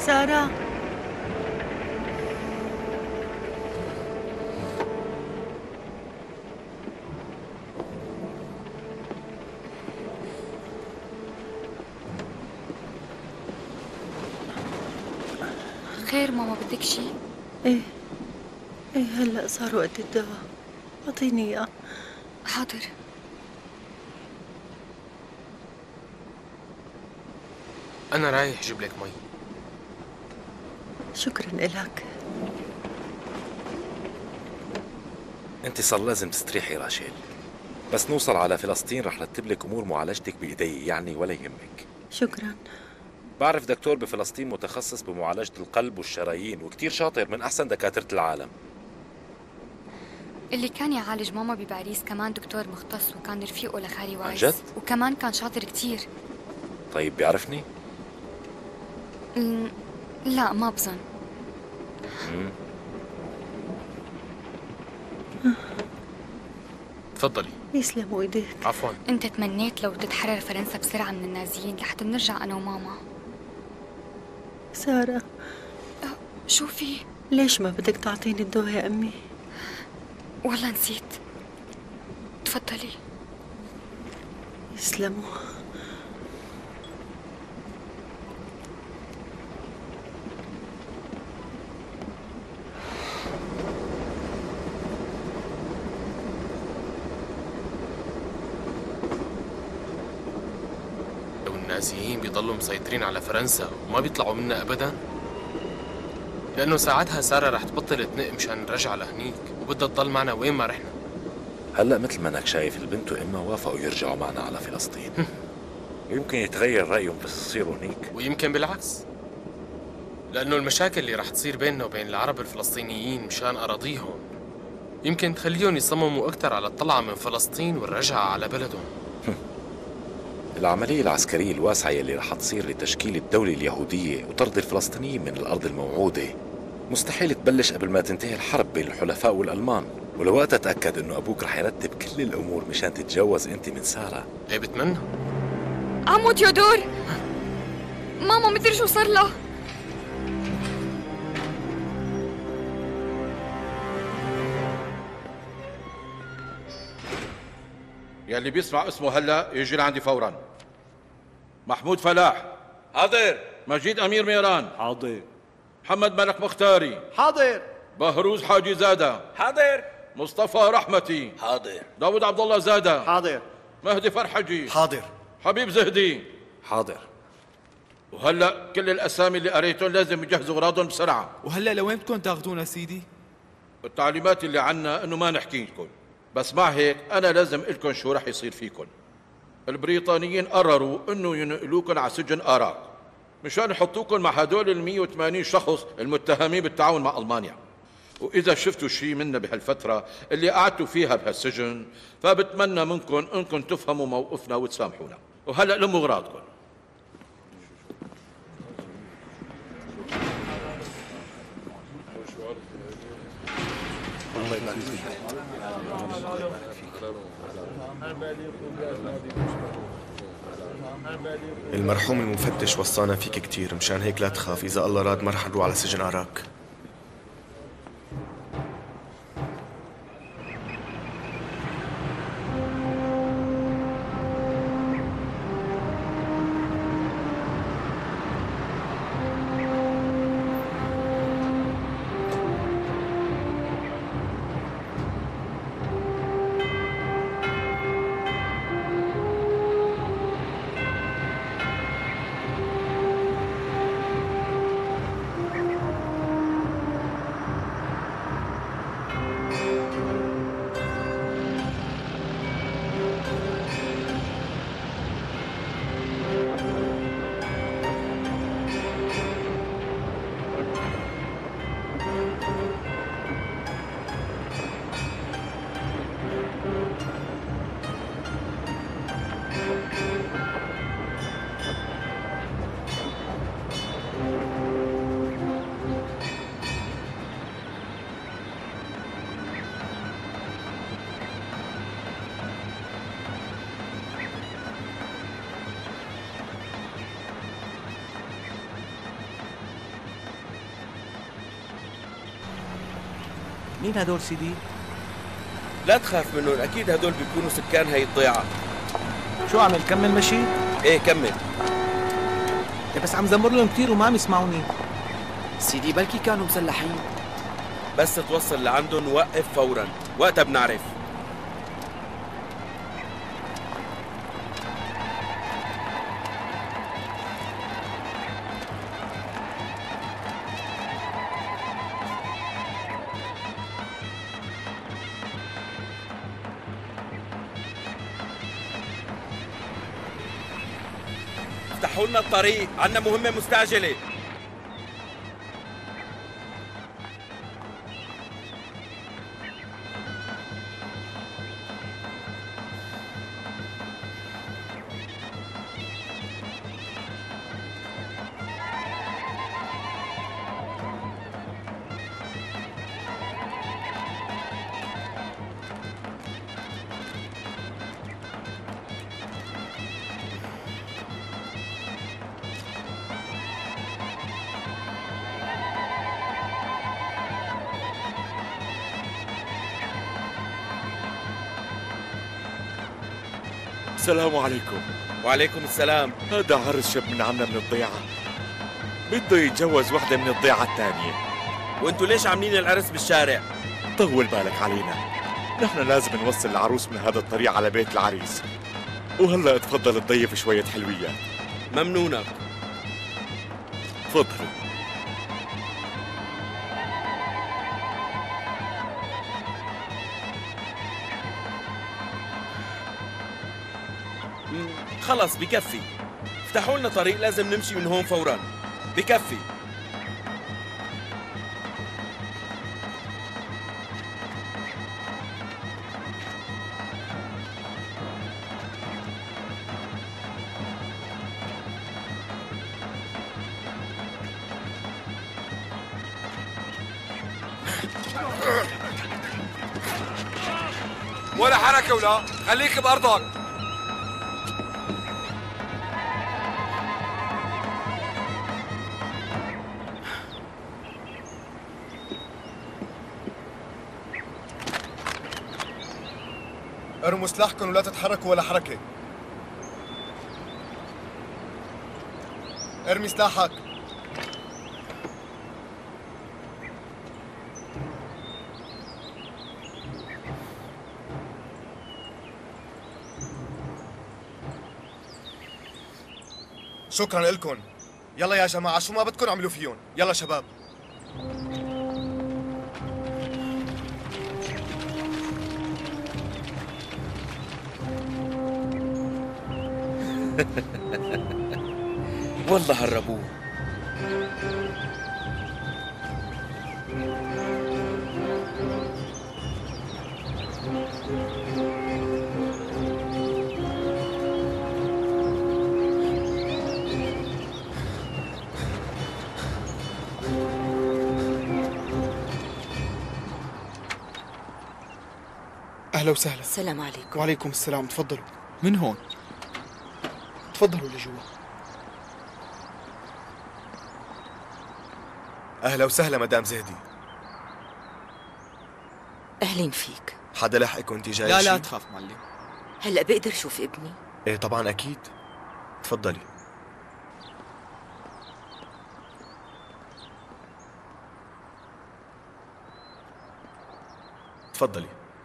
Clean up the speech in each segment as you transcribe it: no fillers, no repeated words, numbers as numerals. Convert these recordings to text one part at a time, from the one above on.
سارة. خير ماما، بدك شي؟ ايه هلأ صار وقت الدواء، أعطيني إياه. حاضر. أنا رايح جيب لك مي. شكراً إلك. انت صار لازم تستريحي راشيل، بس نوصل على فلسطين رح رتب لك امور معالجتك بايدي يعني، ولا يهمك. شكراً. بعرف دكتور بفلسطين متخصص بمعالجة القلب والشرايين وكتير شاطر، من أحسن دكاترة العالم. اللي كان يعالج ماما بباريس كمان دكتور مختص، وكان رفيقه لخالي وايس. عن جد؟ وكمان كان شاطر كتير. طيب بيعرفني؟ لا ما بظن. تفضلي. يسلموا ايديك. عفوا. انت تمنيت لو تتحرر فرنسا بسرعة من النازيين لحتى نرجع أنا وماما. سارة، شو في؟ ليش ما بدك تعطيني الدواء يا أمي؟ والله نسيت. تفضلي. يسلموا. لو النازيين بيضلوا مسيطرين على فرنسا وما بيطلعوا منها أبدا، لأنه ساعتها سارة رح تبطل تنق مشان نرجع لهنيك، وبدها تضل معنا وين ما رحنا. هلأ مثل ما انك شايف البنت وإمها وافقوا يرجعوا معنا على فلسطين. ويمكن يتغير رأيهم بس يصيروا هنيك، ويمكن بالعكس، لأنه المشاكل اللي رح تصير بيننا وبين العرب الفلسطينيين مشان أراضيهم يمكن تخليهم يصمموا أكثر على الطلعة من فلسطين والرجعة على بلدهم. العملية العسكرية الواسعة اللي رح تصير لتشكيل الدولة اليهودية وطرد الفلسطينيين من الأرض الموعودة مستحيل تبلش قبل ما تنتهي الحرب بين الحلفاء والألمان. ولوقتها تأكد إنه أبوك رح يرتب كل الأمور مشان تتجوز أنت من سارة. إيه بتمنى؟ عمو تيودور، ماما مدري شو صار لها. يلي بيسمع اسمه هلا يجي لعندي فورا. محمود فلاح. حاضر. مجيد امير ميران. حاضر. محمد ملك مختاري. حاضر. بهروز حاجي زاده. حاضر. مصطفى رحمتي. حاضر. داود عبد الله زاده. حاضر. مهدي فرحجي. حاضر. حبيب زهدي. حاضر. وهلا كل الاسامي اللي قريتهم لازم يجهزوا اغراضهم بسرعه. وهلا لوين بدكم تاخذونا سيدي؟ التعليمات اللي عنا انه ما نحكي لكم، بس مع هيك انا لازم لكم شو رح يصير فيكم. البريطانيين قرروا انه ينقلوكم على سجن اراك مشان يحطوكم مع هدول ال 180 شخص المتهمين بالتعاون مع المانيا. واذا شفتوا شيء منا بهالفتره اللي قعدتوا فيها بهالسجن فبتمنى منكم انكم تفهموا موقفنا وتسامحونا. وهلا لموا اغراضكم. المرحوم المفتش وصانا فيك كتير، مشان هيك لا تخاف، إذا الله راد ما رح نروح على سجن أراك. مين هدول سيدي؟ لا تخاف منهم، أكيد هدول بيكونوا سكان هاي الضيعة. شو أعمل كمل مشي؟ إيه كمل. بس عم زمر لهم كثير وما عم يسمعوني. سيدي بلكي كانوا مسلحين. بس توصل لعندهم وقف فورا، وقتها بنعرف. افتحوا لنا الطريق، عندنا مهمة مستعجلة. السلام عليكم. وعليكم السلام. هذا عرس شاب من عنا من الضيعة، بده يتجوز وحدة من الضيعة الثانية. وانتوا ليش عاملين العرس بالشارع؟ طول بالك علينا، نحن لازم نوصل العروس من هذا الطريق على بيت العريس. وهلا تفضل تضيف شوية حلويات. ممنونك. تفضلوا. خلص بكفي، افتحوا لنا طريق، لازم نمشي من هون فورا. بكفي. ولا حركة ولا خليك بأرضك. ارموا سلاحكم ولا تتحركوا ولا حركة. ارمي سلاحك. شكرا لكم. يلا يا جماعة، شو ما بدكم اعملوا فيهم. يلا شباب. والله هربوه. أهلا وسهلا. السلام عليكم. وعليكم السلام، تفضلوا. من هون؟ تفضلوا لجوا. أهلا وسهلا مدام زهدي. أهلين فيك. حدا لحقك وانت جاي؟ لا تخاف معلم. هلأ بقدر شوف ابني؟ ايه طبعا أكيد. تفضلي. تفضلي.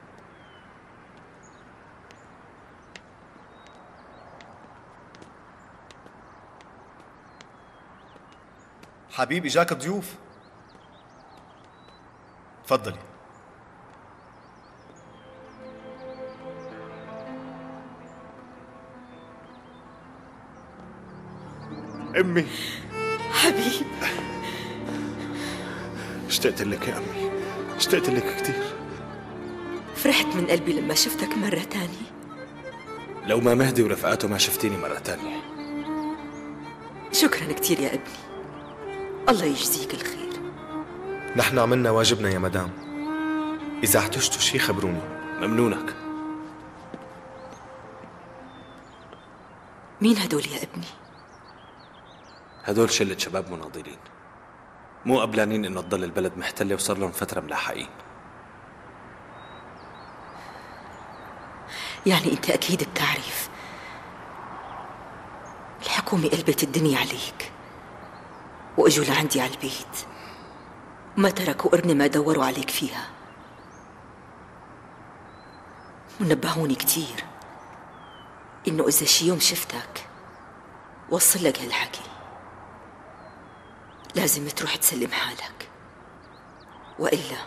حبيبي جاك ضيوف. تفضلي. أمي. حبيب. اشتقت لك يا أمي، اشتقت لك كثير. فرحت من قلبي لما شفتك مرة تانية. لو ما مهدي ورفقاته ما شفتيني مرة تانية. شكرا كثير يا ابني، الله يجزيك الخير. نحن عملنا واجبنا يا مدام، إذا احتجتوا شي خبروني. ممنونك. مين هدول يا ابني؟ هدول شلة شباب مناضلين، مو قبلانين انه تضل البلد محتلة وصار لهم فترة ملاحقين. يعني أنت أكيد بتعرف الحكومة قلبت الدنيا عليك وإجوا لعندي على البيت وما تركوا قرن ما دوروا عليك فيها، ونبهوني كتير إنه إذا شي يوم شفتك وصل لك هالحكي لازم تروح تسلم حالك، وإلا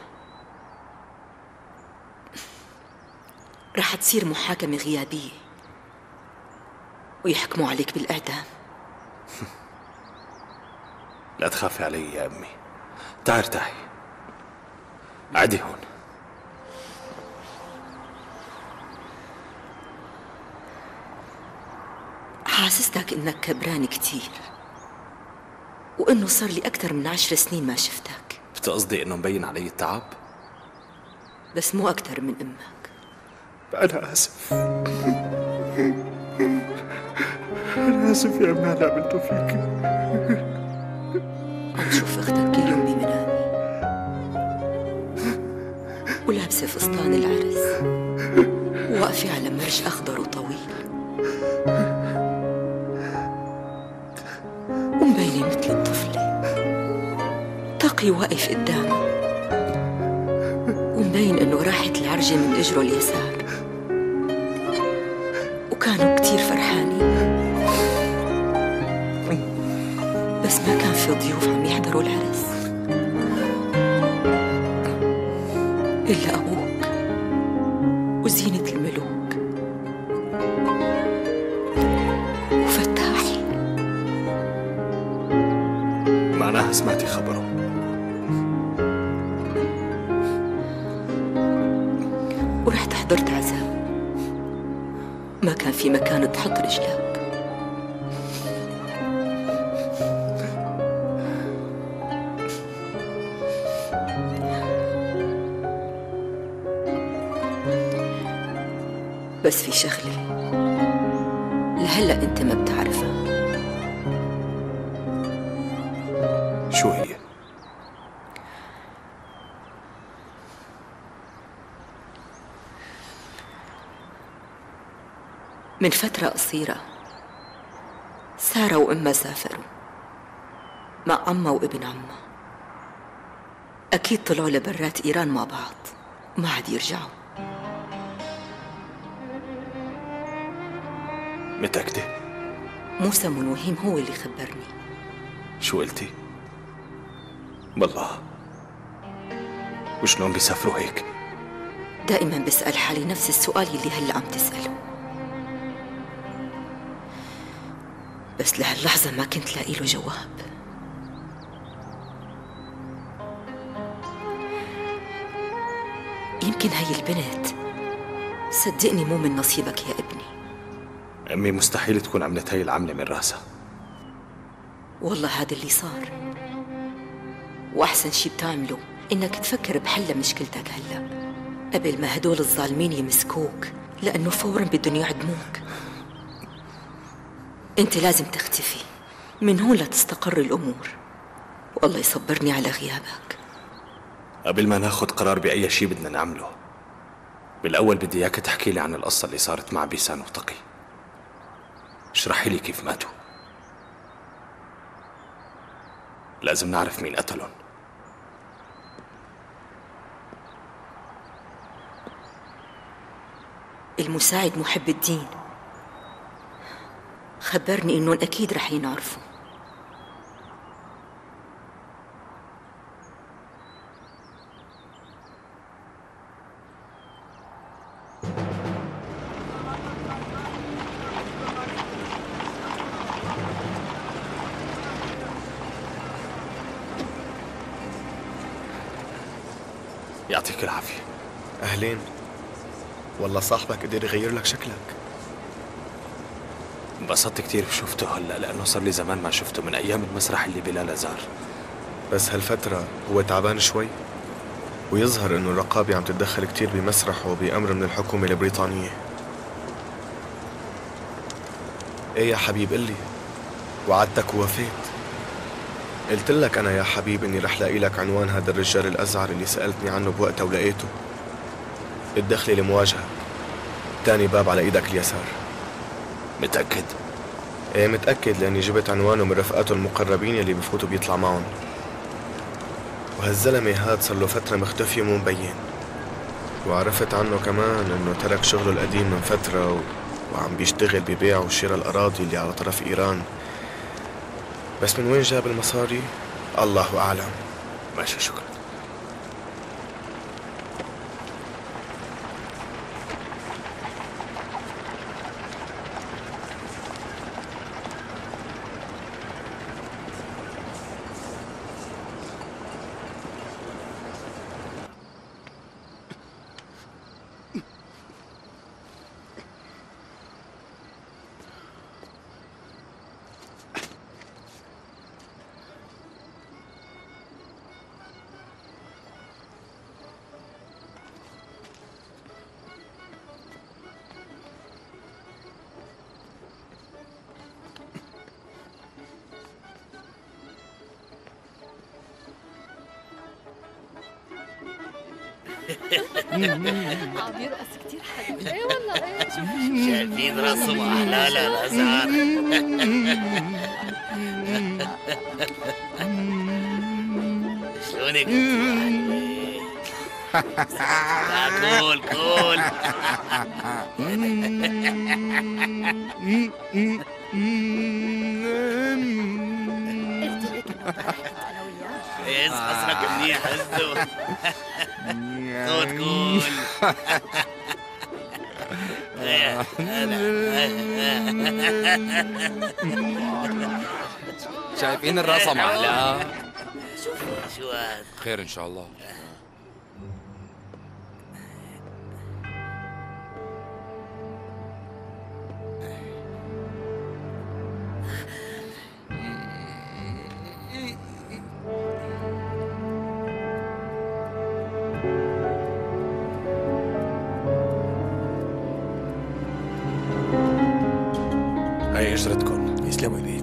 رح تصير محاكمة غيابية ويحكموا عليك بالإعدام. لا تخافي علي يا أمي، تعي ارتاحي، عدي هون. حاسستك إنك كبران كتير وإنه صار لي أكثر من 10 سنين ما شفتك. بتقصدي إنه مبين علي التعب؟ بس مو أكثر من أمك. أنا آسف. أنا آسف يا أمي على اللي عملته فيك. عم شوف أختك كل يوم بمنامي ولابسة فستان العرس وواقفة على مرج أخضر وطويل ومبينة مثل الطفلة، طاقي واقف قدامها ومبين إنه راحت العرجة من إجره اليسار، وكانوا كتير فرحانين بس ما كان في ضيوف عم يحضروا العرس إلا أبوك وزينة الملوك وفتاحي. معناها سمعتي خبره؟ ورحت حضرت عزاء، ما كان في مكان تحط رجلك. بس في شغلة لهلأ أنت ما بتعرفها. شو هي؟ من فترة قصيرة سارة وأمها سافروا مع عمها وابن عمها، أكيد طلعوا لبرات إيران مع بعض وما عاد يرجعوا. متأكدة؟ موسى منوهيم هو اللي خبرني. شو قلتي؟ بالله وشلون بيسافروا هيك؟ دائما بسأل حالي نفس السؤال اللي هلأ عم تسأله، بس لهاللحظة ما كنت لاقي له جواب. يمكن هاي البنت صدقني مو من نصيبك يا ابني. أمي مستحيل تكون عملت هاي العملة من راسها. والله هذا اللي صار، وأحسن شي بتعمله إنك تفكر بحل مشكلتك هلأ قبل ما هدول الظالمين يمسكوك، لأنه فوراً بدهم يعدموك. أنت لازم تختفي من هون لتستقر الأمور، والله يصبرني على غيابك. قبل ما ناخد قرار بأي شي بدنا نعمله، بالأول بدي إياك تحكي لي عن القصة اللي صارت مع بيسان وتقي. اشرحي لي كيف ماتوا، لازم نعرف مين قتلهم. المساعد محب الدين خبرني إنهم أكيد رح ينعرفوا. يعطيك العافية. أهلين. والله صاحبك قدر يغير لك شكلك. انبسطت كتير بشوفته هلا، لأنه صار لي زمان ما شفته من أيام المسرح اللي بلا زار. بس هالفترة هو تعبان شوي، ويظهر إنه الرقابة عم تتدخل كتير بمسرحه بأمر من الحكومة البريطانية. إيه يا حبيب قلي، وعدتك ووفيت. قلت لك أنا يا حبيب إني رح لاقي لك عنوان هذا الرجال الأزعر اللي سألتني عنه بوقتها ولقيته. الدخلة لمواجهة، تاني باب على ايدك اليسار. متأكد؟ ايه متأكد، لاني جبت عنوانه من رفقاته المقربين يلي بفوتوا بيطلع معهم. وهالزلمة هاد صار له فترة مختفي ومو مبين. وعرفت عنه كمان انه ترك شغله القديم من فترة وعم بيشتغل ببيع وشراء الأراضي اللي على طرف إيران. بس من وين جاب المصاري؟ الله أعلم. ماشي، شكرا. عم يرقص كتير حلو. ايه والله ايه. شايفين راسهم احلى الازهار. شلونك كول كول. ايش قصرك منيح هزو. صوت كول. شايفين الرقصة معلقة؟ شو هاد؟ خير ان شاء الله. هاي اجرتكم. يسلموا ايديك.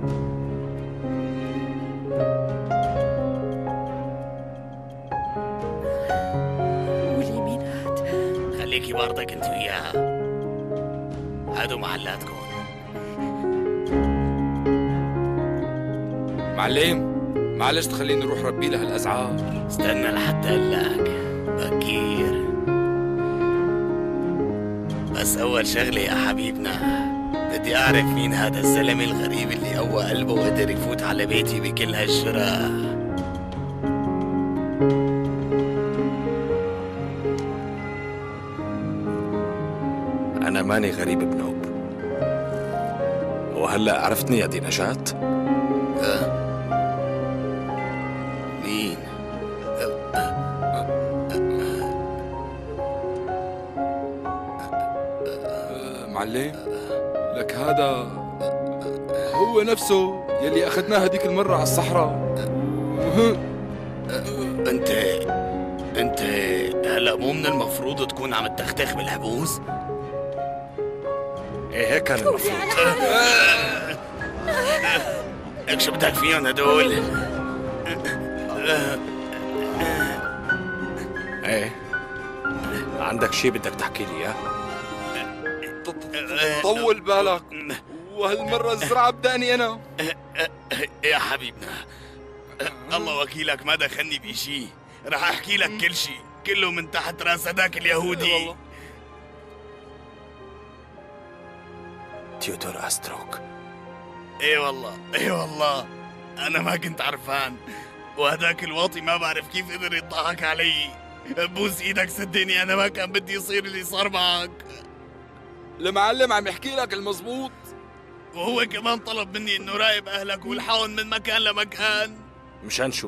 قولي مين هاد؟ خليكي برضك انت وياها. هادو محلاتكم. معلم معلش تخليني نروح ربي لها الازعار. استنى لحتى هلاك بكير. بس اول شغله يا حبيبنا، بدي أعرف مين هذا الزلمة الغريب اللي قوى قلبه وقدر يفوت على بيتي بكل هالجرأة. أنا ماني غريب بنوب. وهلأ عرفتني يا دي نجاة؟ مين؟ معلم لك هذا هو نفسه يلي اخذناه هديك المرة على الصحراء. انت هلا مو من المفروض تكون عم تختخ بالحبوس؟ ايه هيك كان المفروض. لك شو بدك فيهم هدول؟ ايه عندك شي بدك تحكي لي اياه؟ طول بالك، وهالمرة الزرعة بدأني أنا. يا حبيبنا الله وكيلك ما دخلني بشي. رح أحكي لك كل شي، كله من تحت راس هداك اليهودي. تيودور أستروك. ايه والله أنا ما كنت عرفان. وهداك الواطي ما بعرف كيف قدر يضحك علي. بوس إيدك صدقني أنا ما كان بدي يصير اللي صار معك. المعلم عم يحكي لك المزبوط. وهو كمان طلب مني انه راقب اهلك والحقهم من مكان لمكان. مشان شو؟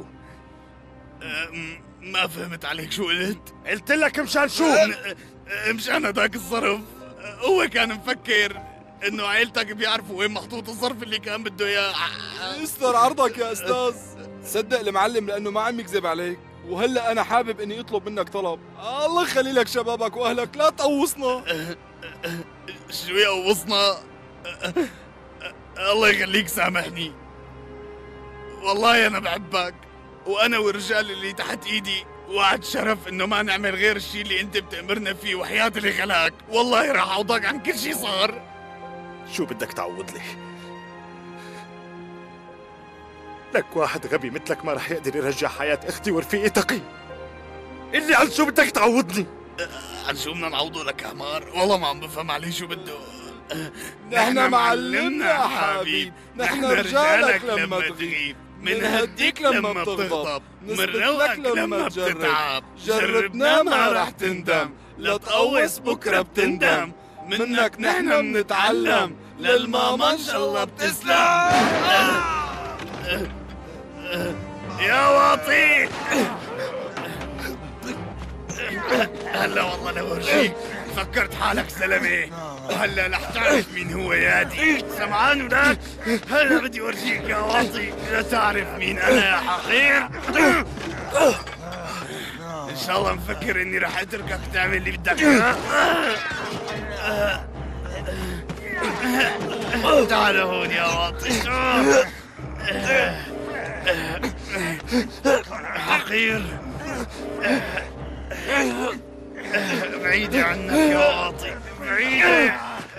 ما فهمت عليك شو قلت؟ قلت لك مشان شو؟ مشان هداك الظرف. هو كان مفكر انه عيلتك بيعرفوا وين محطوط الظرف اللي كان بده اياه. استر عرضك يا استاذ. صدق المعلم لانه ما عم يكذب عليك. وهلا انا حابب اني اطلب منك طلب. الله يخلي لك شبابك واهلك، لا تقوصنا. شو يقوصنا؟ الله يخليك سامحني. والله انا بحبك، وانا والرجال اللي تحت ايدي وعد شرف انه ما نعمل غير الشيء اللي انت بتأمرنا فيه، وحياة اللي خلاك والله راح اعوضك عن كل شيء صار. شو بدك تعوض لي؟ لك واحد غبي مثلك ما رح يقدر يرجع حياة اختي ورفيقي تقي. اللي عن شو بدك تعوضني؟ عن شو بدنا نعوضه لك يا حمار؟ والله ما عم بفهم عليه شو بده. نحن معلمنا يا حبيب، نحن رجالك لما تغيب، منهديك لما بتغضب، منروقك لما بتتعب، جربنا ما رح تندم، لا تقوص بكره بتندم، منك نحن منتعلم، للماما ان شاء الله بتسلم. يا واطي هلا والله لو ورجيك فكرت حالك زلمه، وهلا رح تعرف مين هو يادي. سمعان ولاد؟ هلا بدي ورجيك يا واطي لتعرف مين انا يا حقير. ان شاء الله مفكر اني رح اتركك تعمل اللي بدك اياه. تعال هون يا واطي. حقير بعيدة عنك يا واطي، بعيدة.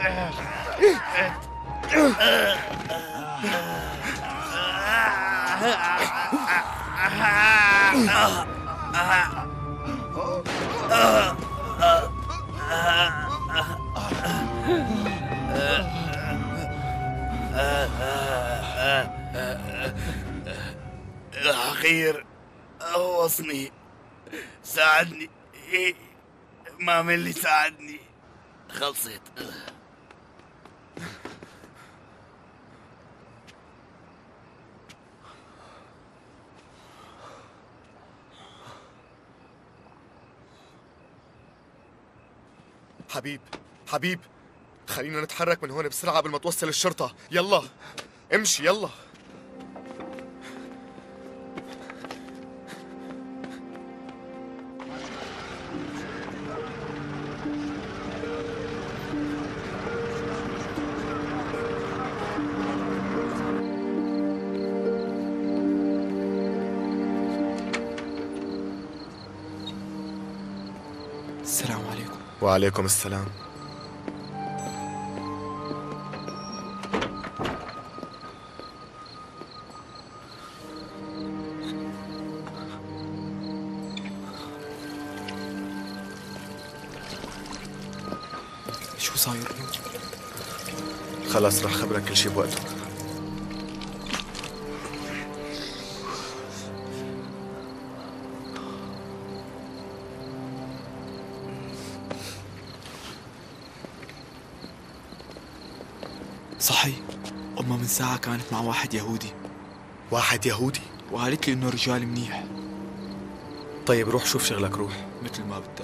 حقير قوصني، ساعدني. ما من اللي ساعدني، خلصت. حبيب حبيب، خلينا نتحرك من هون بسرعة قبل ما توصل الشرطة. يلا امشي يلا. السلام عليكم. وعليكم السلام. شو صاير؟ خلاص رح خبرك كل شي بوقته. صحي، أمها من ساعة كانت مع واحد يهودي. واحد يهودي؟ وقالت لي إنه رجال منيح. طيب روح شوف شغلك، روح. مثل ما بدك.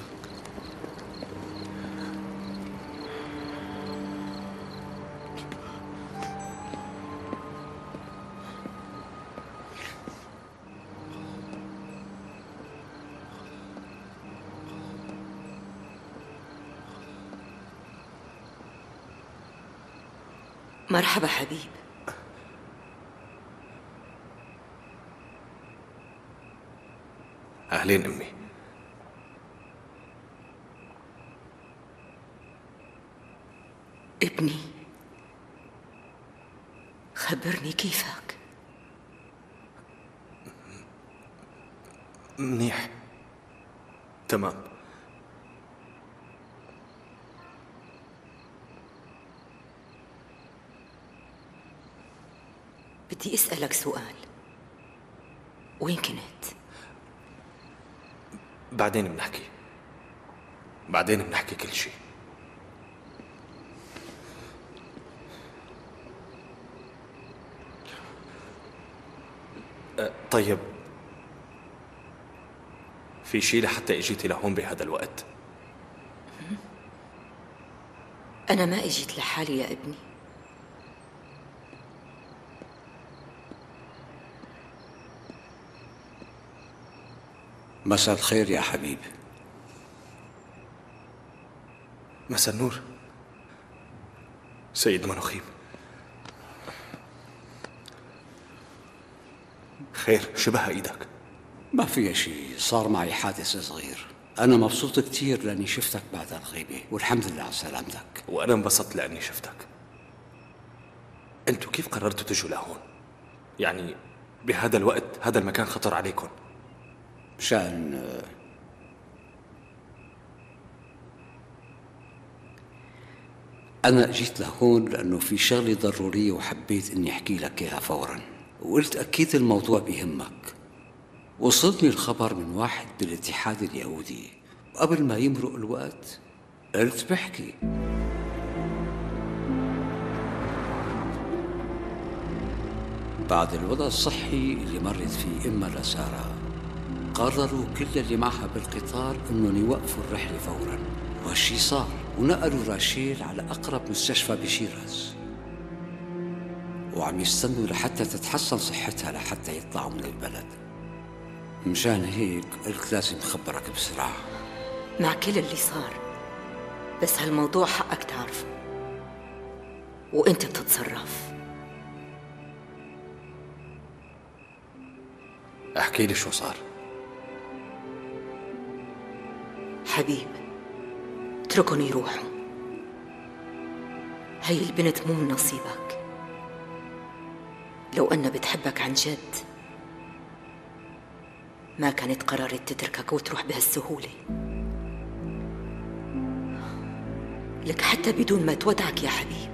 مرحبا حبيب. أهلين أمي. ابني، خبرني كيفك. منيح، تمام. بدي أسألك سؤال، وين كنت؟ بعدين بنحكي كل شيء. طيب في شيء لحتى اجيتي لهون بهذا الوقت؟ أنا ما إجيت لحالي يا ابني. مساء الخير يا حبيب. مساء النور سيد منوخيم. خير، شبه ايدك؟ ما في شيء، صار معي حادث صغير. أنا مبسوط كتير لأني شفتك بعد الغيبة، والحمد لله على سلامتك. وأنا انبسطت لأني شفتك. أنتوا كيف قررتوا تجوا لهون؟ يعني بهذا الوقت هذا المكان خطر عليكم؟ مشان أنا جيت لهون لأنه في شغلة ضرورية وحبيت إني أحكي لك إياها فوراً، وقلت أكيد الموضوع بيهمك. وصلني الخبر من واحد بالاتحاد اليهودي، وقبل ما يمرق الوقت قلت بحكي. بعد الوضع الصحي اللي مرت فيه إمها لسارة، قرروا كل اللي معها بالقطار إنهم يوقفوا الرحلة فوراً، وهالشي صار، ونقلوا راشيل على أقرب مستشفى بشيراز، وعم يستنوا لحتى تتحسن صحتها لحتى يطلعوا من البلد. مشان هيك قلت لازم خبرك بسرعة. مع كل اللي صار، بس هالموضوع حقك تعرفه، وانت بتتصرف. احكي لي شو صار. حبيب، اتركهم يروحوا. هي البنت مو من نصيبك. لو أنها بتحبك عن جد ما كانت قررت تتركك وتروح بهالسهولة. لك حتى بدون ما تودعك يا حبيب.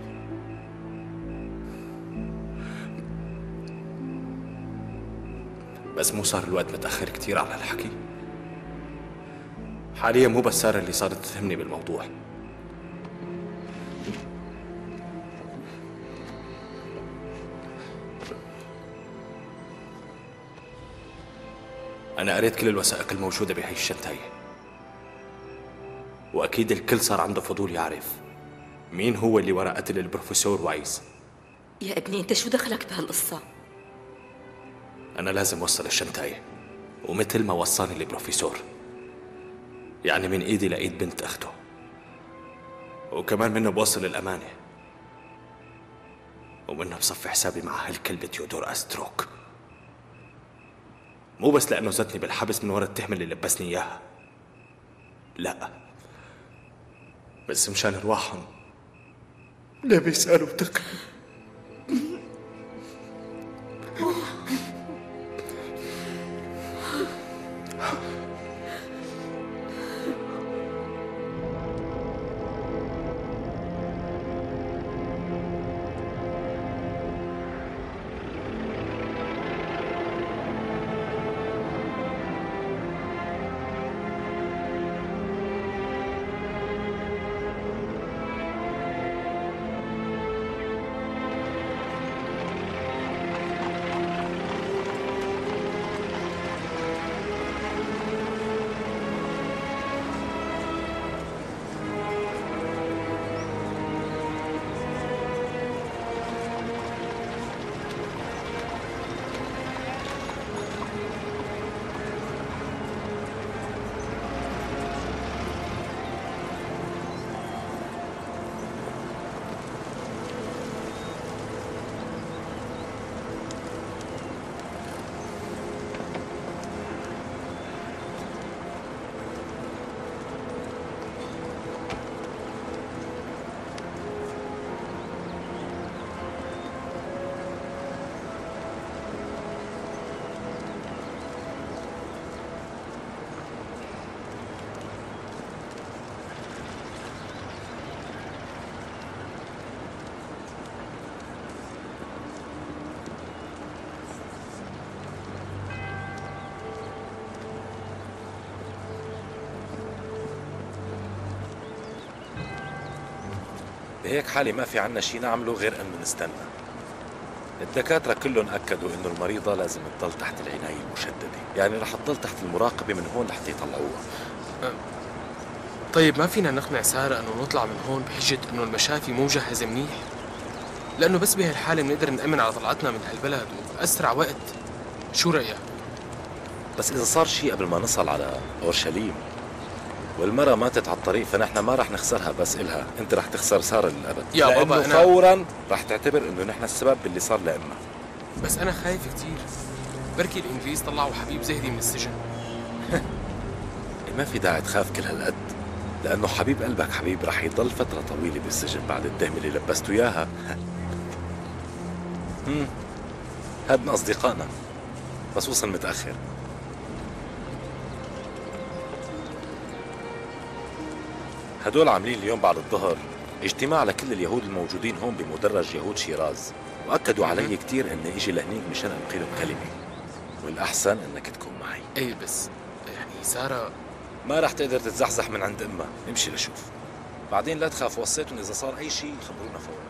بس مو صار الوقت متأخر كتير على الحكي؟ حاليا مو بس سارة اللي صارت تتهمني بالموضوع. أنا قريت كل الوثائق الموجودة بهي الشنتاية، وأكيد الكل صار عنده فضول يعرف مين هو اللي وراء قتل البروفيسور وايز. يا ابني أنت شو دخلك بهالقصة؟ أنا لازم وصل الشنتاية، ومثل ما وصاني البروفيسور، يعني من إيدي لإيد بنت أخته، وكمان منه بوصل الأمانة، ومنه بصفي حسابي مع هالكلب تيودور أستروك. مو بس لأنه زتني بالحبس من ورا التهمة اللي لبسني إياها، لا، بس مشان أرواحهم ليه بيسألوا تقل. بهيك حالة ما في عنا شي نعمله غير انه نستنى. الدكاترة كلهم أكدوا إنه المريضة لازم تضل تحت العناية المشددة، يعني رح تضل تحت المراقبة من هون لحتى يطلعوها. طيب ما فينا نقنع سارة إنه نطلع من هون بحجة إنه المشافي مو مجهزة منيح؟ لأنه بس بهالحالة بنقدر نأمن على طلعتنا من هالبلد وبأسرع وقت. شو رأيك؟ بس إذا صار شي قبل ما نصل على أورشليم والمرة ماتت على الطريق، فنحن ما رح نخسرها بس إلها، أنت رح تخسر سارة للأبد. يا بابا أنا فوراً رح تعتبر إنه نحن السبب باللي صار لأمها. بس أنا خايف كتير، بركي الإنجليز طلعوا حبيب زهدي من السجن. ما في داعي تخاف كل هالقد، لأنه حبيب قلبك حبيب رح يضل فترة طويلة بالسجن بعد التهمة اللي لبسته إياها. هاد من أصدقائنا، بس وصل متأخر. هدول عاملين اليوم بعد الظهر اجتماع لكل اليهود الموجودين هون بمدرج يهود شيراز، وأكدوا علي كتير إني إجي لهنيك مشان ألقي لهم كلمة، والأحسن إنك تكون معي. إيه بس يعني سارة ما رح تقدر تتزحزح من عند أمها، امشي لشوف. بعدين لا تخاف، وصيتهم إذا صار أي شيء خبرونا فورا.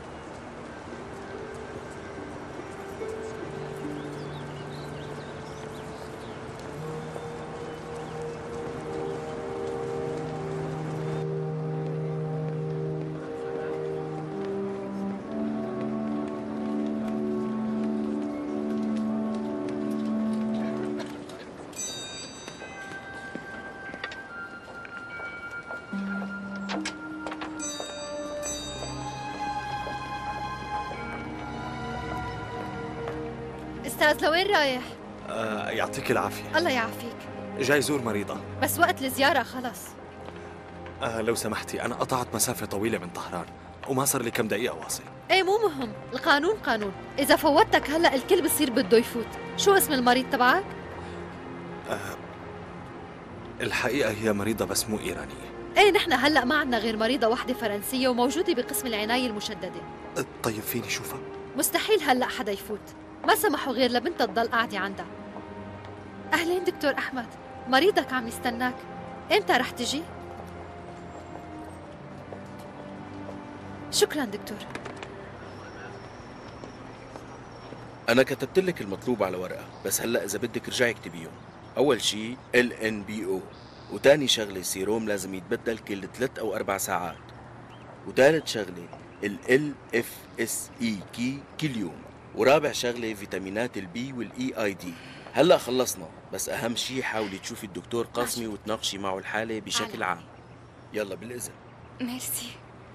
أستاذ لوين رايح؟ يعطيك العافية. الله يعافيك. جاي زور مريضة. بس وقت الزيارة خلص. لو سمحتي، أنا قطعت مسافة طويلة من طهران وما صار لي كم دقيقة واصل. ايه مو مهم، القانون قانون، إذا فوتك هلا الكل بصير بده يفوت. شو اسم المريض تبعك؟ الحقيقة هي مريضة بس مو إيرانية. ايه نحن هلا ما عندنا غير مريضة واحدة فرنسية وموجودة بقسم العناية المشددة. طيب فيني شوفها؟ مستحيل هلا حدا يفوت، ما سمحوا غير لبنتها تضل قاعدة عندها. أهلين دكتور أحمد، مريضك عم يستناك، إمتى رح تجي؟ شكرا دكتور. أنا كتبت لك المطلوب على ورقة، بس هلأ إذا بدك رجعي اكتبيهم. أول شي LNBO، وتاني شغلة سيروم لازم يتبدل كل 3 أو 4 ساعات، وتالت شغلة LFSE كل يوم، ورابع شغلة فيتامينات البي والإي آي دي. هلأ خلصنا، بس أهم شي حاولي تشوفي الدكتور قاسمي وتناقشي معه الحالة بشكل عام. يلا بالإذن. ميرسي.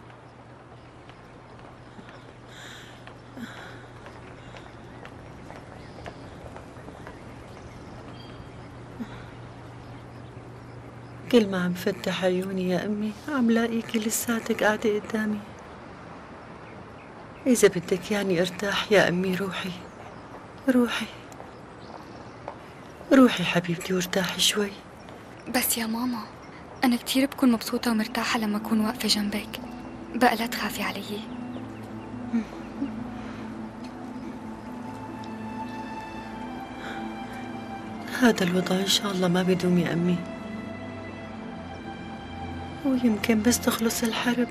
كل ما عم فتح عيوني يا أمي عم لاقيكي لساتك قاعدة قدامي. إذا بدك يعني ارتاح يا أمي، روحي روحي روحي حبيبتي وارتاحي شوي. بس يا ماما، أنا كتير بكون مبسوطة ومرتاحة لما أكون واقفة جنبك، بقى لا تخافي علي. هذا الوضع إن شاء الله ما بدوم يا أمي، ويمكن بس تخلص الحرب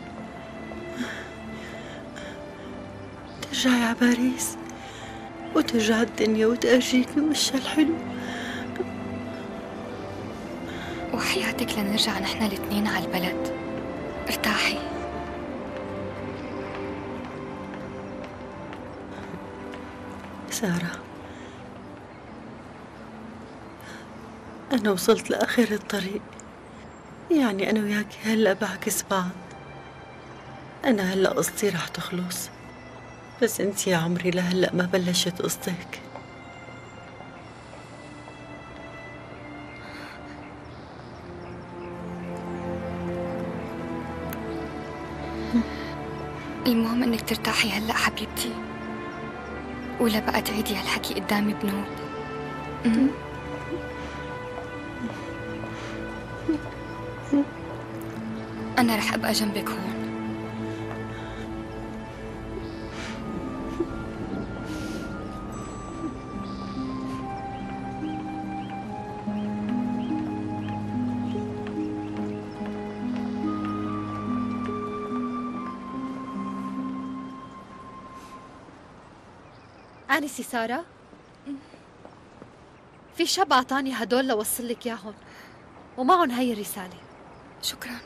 ترجعي على باريس وترجع الدنيا وتأرجيكي وشها الحلو. وحياتك لنرجع نحن الاثنين على البلد. ارتاحي. سارة، أنا وصلت لآخر الطريق، يعني أنا وياكي هلأ بعكس بعض. أنا هلأ قصتي رح تخلص، بس أنت يا عمري لهلأ ما بلشت قصتك. المهم إنك ترتاحي هلأ حبيبتي، ولا بقى تعيدي هالحكي قدامي بنوب. أنا رح أبقى جنبك هون. آنسة سارة، في شاب أعطاني هدول لوصل لك إياهم، ومعهم هي الرسالة. شكراً.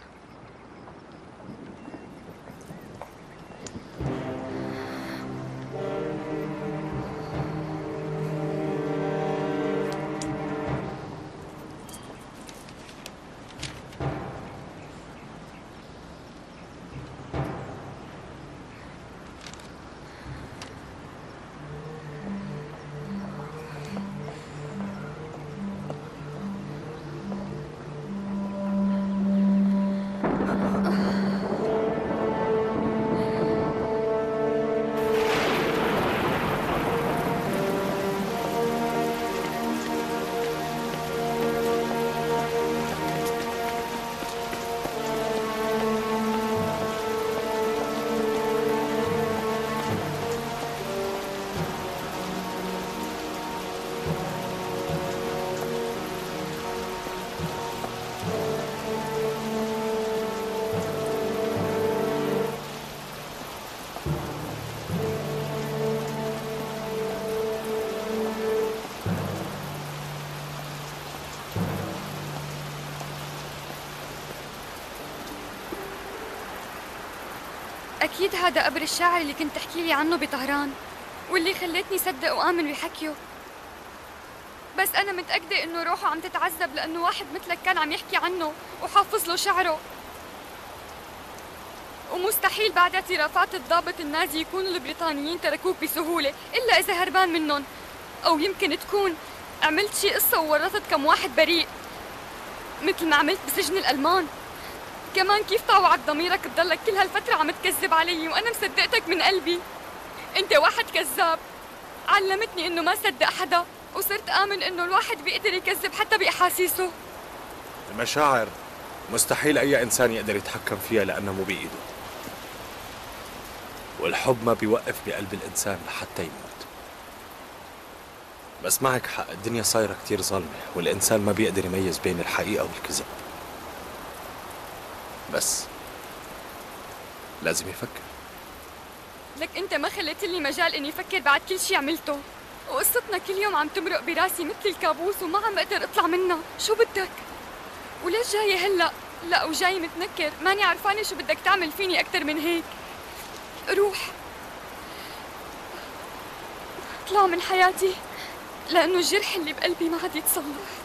أكيد هذا قبر الشاعر اللي كنت تحكي لي عنه بطهران، واللي خلتني صدق وآمن بحكيه. بس أنا متأكدة إنه روحه عم تتعذب لأنه واحد مثلك كان عم يحكي عنه وحافظ له شعره. ومستحيل بعد اعترافات الضابط النازي يكونوا البريطانيين تركوك بسهولة إلا إذا هربان منهم، أو يمكن تكون عملت شي قصة وورطت كم واحد بريء مثل ما عملت بسجن الألمان. كمان كيف طاوعك ضميرك تضلك كل هالفترة عم تكذب علي وأنا مصدقتك من قلبي؟ أنت واحد كذاب، علمتني إنه ما صدق حدا، وصرت آمن إنه الواحد بيقدر يكذب حتى بأحاسيسه. المشاعر مستحيل أي إنسان يقدر يتحكم فيها لأنه مو بإيده، والحب ما بيوقف بقلب الإنسان لحتى يموت. بس معك حق، الدنيا صايرة كتير ظالمة والإنسان ما بيقدر يميز بين الحقيقة والكذب، بس لازم يفكر. لك أنت ما خليت لي مجال إني أفكر بعد كل شي عملته، وقصتنا كل يوم عم تمرق براسي مثل الكابوس وما عم أقدر أطلع منها. شو بدك؟ وليش جاي هلأ؟ لا وجاي متنكر، ماني عرفانة شو بدك تعمل فيني أكتر من هيك. روح اطلع من حياتي، لأنه الجرح اللي بقلبي ما عاد يتصلح.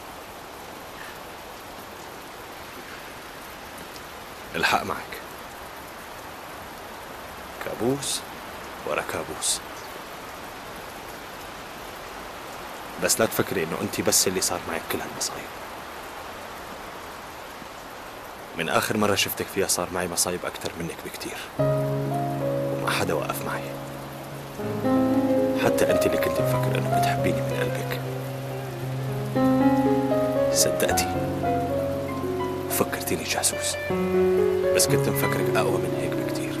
الحق معك، كابوس ورا كابوس، بس لا تفكري انه انت بس اللي صار معك كل هالمصايب. من اخر مرة شفتك فيها صار معي مصايب اكثر منك بكتير، وما حدا وقف معي، حتى انت اللي كنت مفكر انه بتحبيني من قلبك صدقتي وفكرتيني جاسوس، بس كنت مفكرك اقوى من هيك بكتير،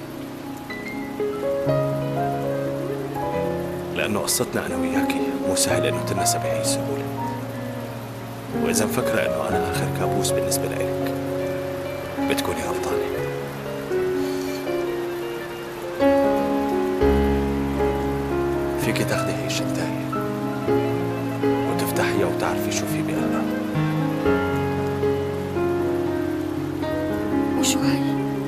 لانه قصتنا انا وياكي مو سهل انه تنسى بهي السهوله. واذا مفكره انه انا اخر كابوس بالنسبه لإلك بتكوني غلطانه. فيكي تاخدي هي الشنطايه وتفتحيها وتعرفي شو في بقلبها. وشو هاي؟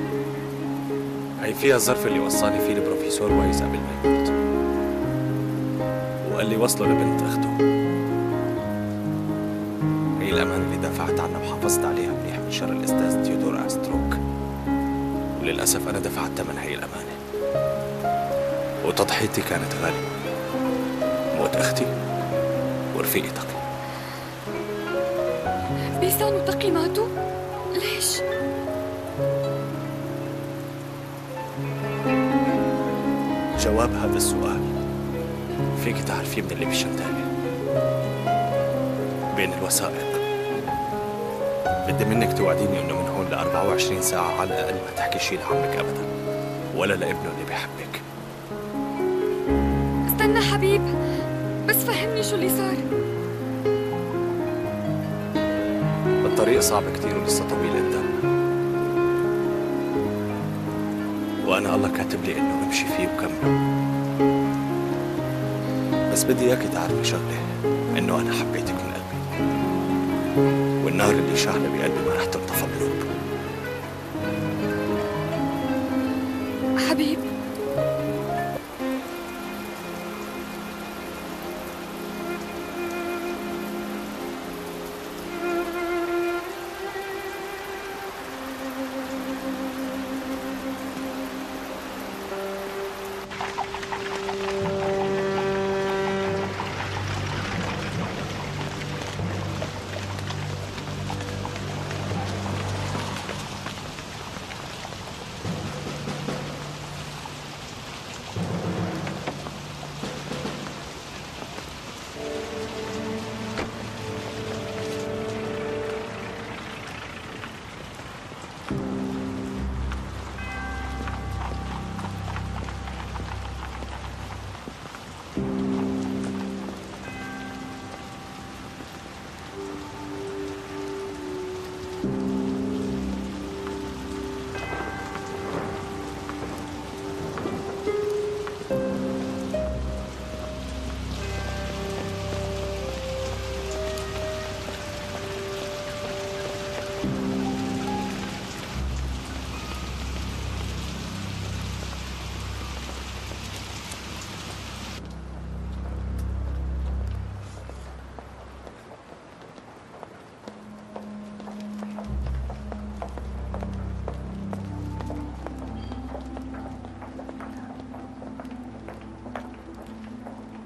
هي فيها الظرف اللي وصاني فيه البروفيسور وايز قبل ما يموت، وقال لي وصله لبنت اخته. هي الامانه اللي دافعت عنها وحافظت عليها منيح من شر الاستاذ تيودور استروك، وللاسف انا دفعت ثمن هي الامانه، وتضحيتي كانت غاليه. موت اختي ورفيقي تقي. بيسان وتقي ماتوا؟ ليش؟ جواب هذا السؤال فيك تعرفيه من اللي بالشنطاية. بين الوثائق بدي منك توعديني انه من هون ل 24 ساعة على الأقل ما تحكي شي لعمك أبدا ولا لابنه اللي بيحبك. استنى حبيب، بس فهمني شو اللي صار. الطريق صعب كتير ولسه طويل قدامنا، وأنا الله كاتب لي إنه أمشي فيه وكمله. بس بدي إياكي تعرفي شغلة، إنه أنا حبيتك من قلبي، والنار اللي شاعلة بقلبي ما رح تنطفى بنوب. حبيب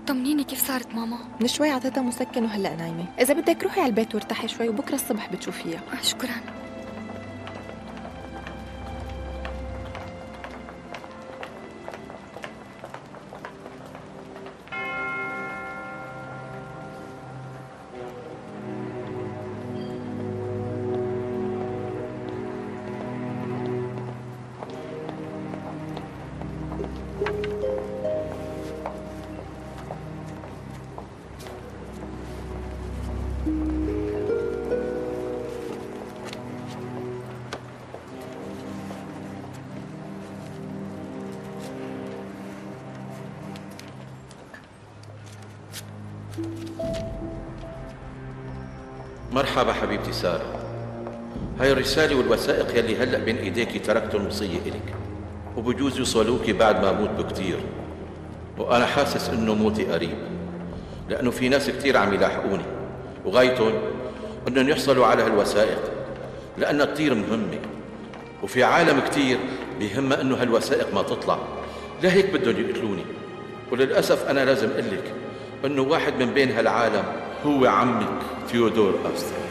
طمنيني كيف صارت ماما؟ من شوي عطيتها مسكن وهلا نايمه، اذا بدك روحي على البيت وارتاحي شوي وبكره الصبح بتشوفيها. شكرا. مرحبا حبيبتي سارة. هاي الرسالة والوثائق يلي هلأ بين ايديكي تركتهم وصية إلك، وبجوز يوصلوكي بعد ما موت بكتير، وأنا حاسس إنه موتي قريب، لأنه في ناس كتير عم يلاحقوني وغايتهم إنهم يحصلوا على هالوثائق لأنها كتير مهمة، وفي عالم كتير بيهمها إنه هالوثائق ما تطلع، لهيك بدهم يقتلوني. وللأسف أنا لازم أقول لك إنه واحد من بين هالعالم هو عمك ثيودور أفستر.